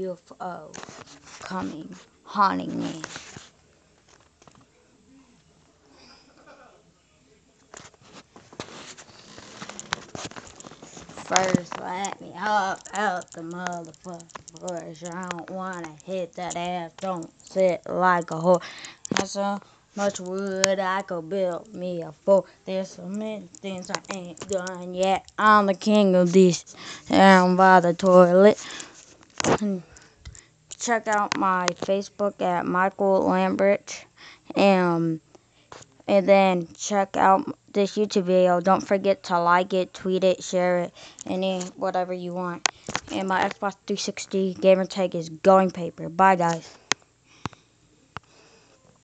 UFO coming, haunting me. First, let me hop out the motherfucking bush. I don't wanna hit that ass. Don't sit like a whore. There's so much wood I could build me a fort. There's so many things I ain't done yet. I'm the king of this. Down by the toilet. Check out my Facebook at Michael Lambert. And then check out this YouTube video. Don't forget to like it, tweet it, share it, whatever you want. And my Xbox 360 gamer tag is Going Paper. Bye, guys.